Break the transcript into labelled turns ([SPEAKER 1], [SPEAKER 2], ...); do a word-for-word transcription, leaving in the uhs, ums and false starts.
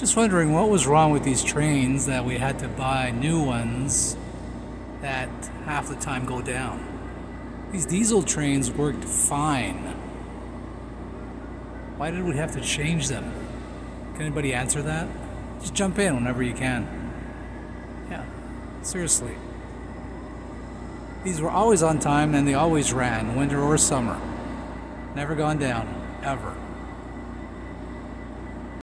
[SPEAKER 1] Just wondering what was wrong with these trains that we had to buy new ones that half the time go down. These diesel trains worked fine. Why did we have to change them? Can anybody answer that? Just jump in whenever you can. Yeah, seriously. These were always on time and they always ran, winter or summer. Never gone down, ever.